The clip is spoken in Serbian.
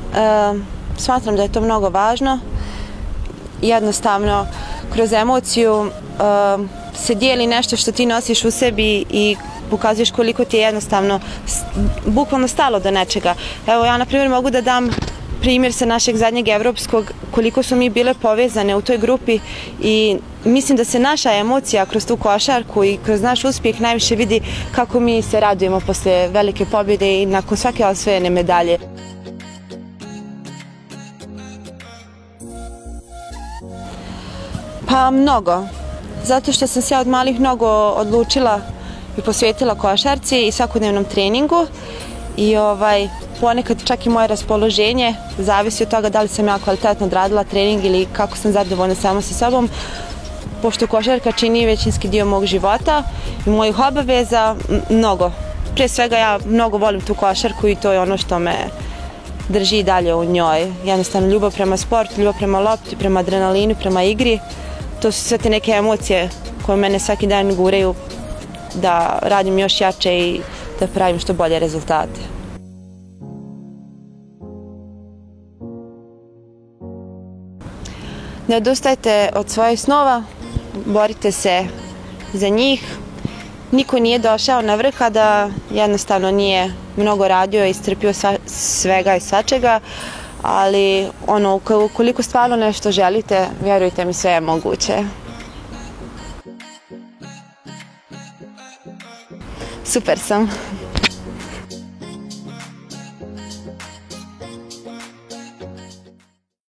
Smatram da je to mnogo važno. Jednostavno, kroz emociju se dijeli nešto što ti nosiš u sebi i pokazuješ koliko ti je jednostavno bukvalno stalo do nečega. Evo, ja na primjer mogu da dam primjer sa našeg zadnjeg evropskog, koliko su mi bile povezane u toj grupi i mislim da se naša emocija kroz tu košarku i kroz naš uspjeh najviše vidi kako mi se radujemo posle velike pobjede i nakon svake osvojene medalje. Pa mnogo, zato što sam se ja od malih mnogo odlučila i posvetila košarci i svakodnevnom treningu i ponekad čak i moje raspoloženje zavisi od toga da li sam ja kvalitetno odradila trening ili kako sam zadovoljna sama sa sobom, pošto košarka čini većinski dio mog života i mojih obaveza mnogo. Prije svega ja mnogo volim tu košarku i to je ono što me drži dalje u njoj. Jednostavno ljubav prema sportu, ljubav prema lopti, prema adrenalinu, prema igri. To su sve te neke emocije koje mene svaki dan guraju da radim još jače i da pravim što bolje rezultate. Ne odustajte od svojih snova, borite se za njih. Niko nije došao na vrh, a da jednostavno nije mnogo radio i istrpio svega i svačega, ali ukoliko stvarno nešto želite, vjerujte mi, sve je moguće. Super sam.